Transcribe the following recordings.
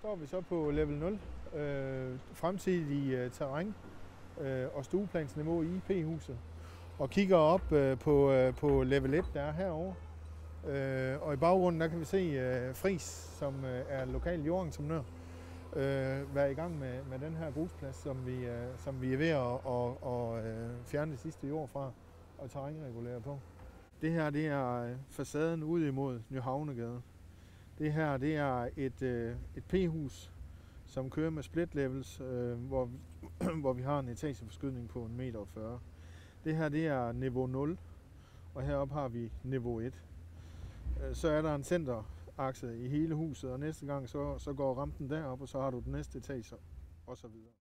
står vi så på level 0, fremtidig terræn og stueplansniveau i IP-huset, og kigger op på level 1, der er herovre. Og i baggrunden der kan vi se Friis, som er lokal jordentreprenør, være i gang med den her grusplads, som vi er ved at fjerne det sidste jord fra og terrænregulere på. Det her det er facaden ud imod Ny Havnegade. Det her det er et P-hus, som kører med split levels, hvor vi har en etageforskydning på 1,40 meter. Det her det er niveau 0, og heroppe har vi niveau 1. Så er der en centerakse i hele huset, og næste gang så går rampen derop, og så har du den næste etage og så videre.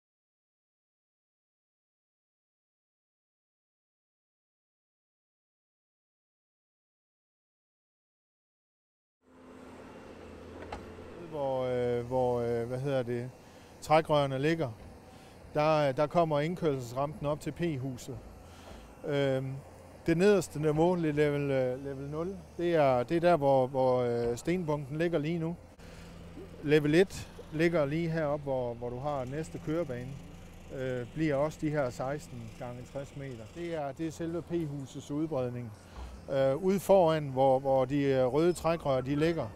Hvor trækrørene ligger, der kommer indkørselsrampen op til P-huset. Det nederste niveau, level 0, det er der, hvor stenbunken ligger lige nu. Level 1 ligger lige heroppe, hvor du har næste kørebane. Bliver også de her 16 gange 60 meter. Det er selve P-husets udbredning. Ude foran, hvor de røde trækrør de ligger,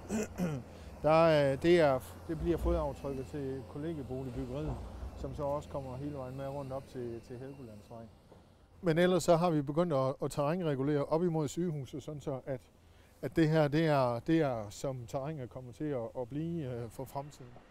det bliver fodaftrykket til kollegieboligbyggeriet, som så også kommer hele vejen med rundt op til Helgolandsvej. Men ellers så har vi begyndt at terrænregulere op imod sygehuset, sådan så at det her det er som terrænet kommer til at blive for fremtiden.